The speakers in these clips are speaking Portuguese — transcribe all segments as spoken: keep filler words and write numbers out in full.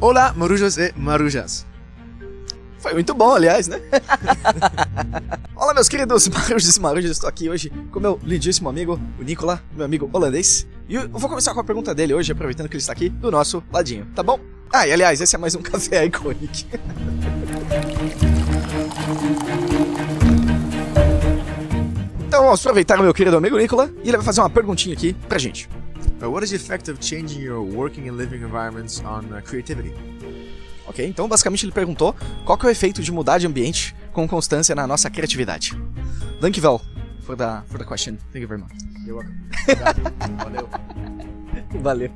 Olá, marujas e marujas. Foi muito bom, aliás, né? Olá, meus queridos marujas e marujas. Estou aqui hoje com meu lindíssimo amigo, o Nicola, meu amigo holandês. E eu vou começar com a pergunta dele hoje, aproveitando que ele está aqui do nosso ladinho, tá bom? Ah, e aliás, esse é mais um Café Iconic. Então vamos aproveitar o meu querido amigo Nicola e ele vai fazer uma perguntinha aqui pra gente. Uh, what is the effect of changing your working and living environments on uh, creativity? Ok, então basicamente ele perguntou qual que é o efeito de mudar de ambiente com constância na nossa criatividade. Dankjewel for the, for the question. Thank you very much. You're welcome. Valeu. Valeu.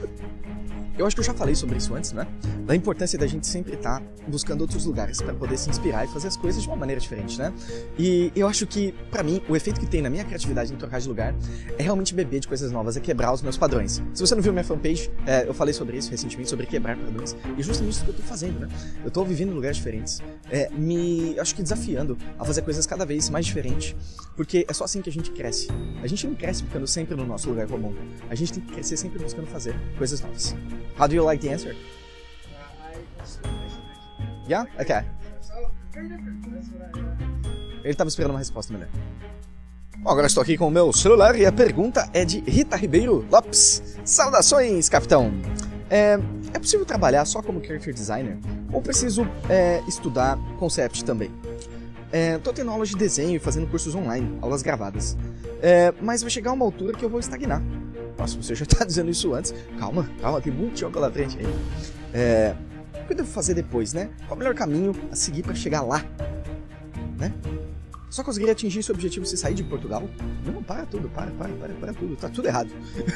Eu acho que eu já falei sobre isso antes, né? Da importância da gente sempre estar buscando outros lugares para poder se inspirar e fazer as coisas de uma maneira diferente, né? E eu acho que, pra mim, o efeito que tem na minha criatividade em trocar de lugar é realmente beber de coisas novas, é quebrar os meus padrões. Se você não viu minha fanpage, é, eu falei sobre isso recentemente, sobre quebrar padrões, e justamente isso que eu tô fazendo, né? Eu tô vivendo em lugares diferentes, é, me, acho que desafiando a fazer coisas cada vez mais diferentes, porque é só assim que a gente cresce. A gente não cresce ficando sempre no nosso lugar comum. A gente tem que crescer sempre buscando fazer coisas novas. How do you like the answer? Uh, I consider it. Yeah? Okay. So, very different. That's what I. Uh... Ele estava esperando uma resposta melhor. Bom, agora estou aqui com o meu celular e a pergunta é de Rita Ribeiro Lopes. Saudações, capitão! É, é possível trabalhar só como character designer? Ou preciso é, estudar concept também? Estou tendo aulas de desenho e fazendo cursos online, aulas gravadas. É, mas vai chegar uma altura que eu vou estagnar. Nossa, você já está dizendo isso antes. Calma, calma, tem muito chão pela frente aí. É, o que eu devo fazer depois, né? Qual é o melhor caminho a seguir para chegar lá? Né? Só conseguiria atingir esse objetivo se sair de Portugal? Não, para tudo, para, para, para, para tudo. Tá tudo errado.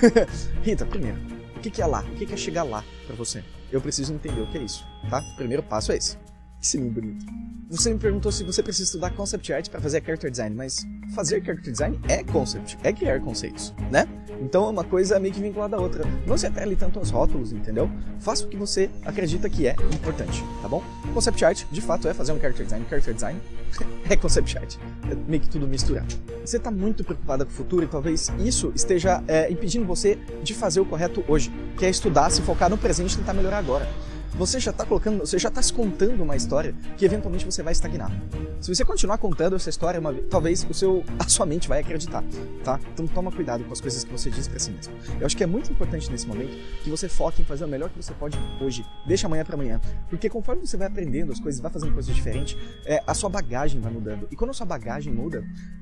Rita, primeiro, o que é lá? O que é chegar lá para você? Eu preciso entender o que é isso, tá? O primeiro passo é esse. Que sininho bonito. Você me perguntou se você precisa estudar concept art para fazer character design, mas fazer character design é concept, é criar conceitos, né? Então é uma coisa meio que vinculada à outra. Não se atrele tanto aos rótulos, entendeu? Faça o que você acredita que é importante, tá bom? Concept art, de fato, é fazer um character design. Character design é concept art. É meio que tudo misturado. Você está muito preocupada com o futuro e talvez isso esteja é, impedindo você de fazer o correto hoje, que é estudar, se focar no presente e tentar melhorar agora. Você já está colocando, você já está se contando uma história que eventualmente você vai estagnar. Se você continuar contando essa história, uma, talvez o seu, a sua mente vai acreditar, tá? Então toma cuidado com as coisas que você diz para si mesmo. Eu acho que é muito importante nesse momento que você foque em fazer o melhor que você pode hoje. Deixa amanhã para amanhã, porque conforme você vai aprendendo as coisas, vai fazendo coisas diferentes, é, a sua bagagem vai mudando. E quando a sua bagagem muda,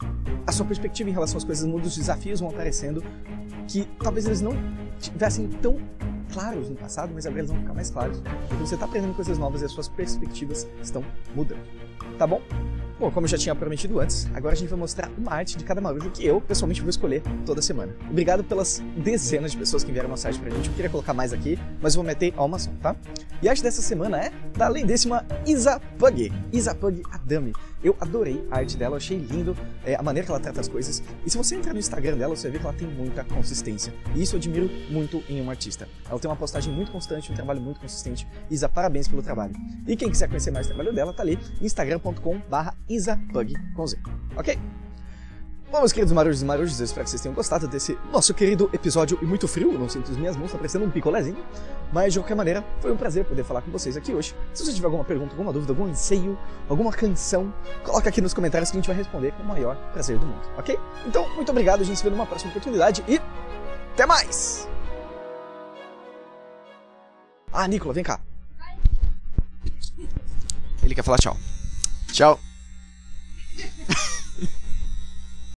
a sua perspectiva em relação às coisas muda, os desafios vão aparecendo que talvez eles não tivessem tão claros no passado, mas agora eles vão ficar mais claros. Porque você está aprendendo coisas novas e as suas perspectivas estão mudando. Tá bom? Bom, como eu já tinha prometido antes, agora a gente vai mostrar uma arte de cada marujo que eu, pessoalmente, vou escolher toda semana. Obrigado pelas dezenas de pessoas que enviaram mensagem pra gente. Eu queria colocar mais aqui, mas eu vou meter a uma só, tá? E a arte dessa semana é da lindíssima Isa Pug. Isa Pug Adami. Eu adorei a arte dela, eu achei lindo é, a maneira que ela trata as coisas. E se você entrar no Instagram dela, você vai ver que ela tem muita consistência. E isso eu admiro muito em uma artista. Ela tem uma postagem muito constante, um trabalho muito consistente. Isa, parabéns pelo trabalho. E quem quiser conhecer mais o trabalho dela, tá ali, instagram ponto com barra isapug com Z. Ok? Bom, meus queridos marujos e marujos, eu espero que vocês tenham gostado desse nosso querido episódio e muito frio. Não sinto as minhas mãos, tá parecendo um picolézinho. Mas, de qualquer maneira, foi um prazer poder falar com vocês aqui hoje. Se você tiver alguma pergunta, alguma dúvida, algum anseio, alguma canção, coloca aqui nos comentários que a gente vai responder com o maior prazer do mundo, ok? Então, muito obrigado, a gente se vê numa próxima oportunidade e até mais! Ah, Nicola, vem cá. Ele quer falar tchau. Tchau.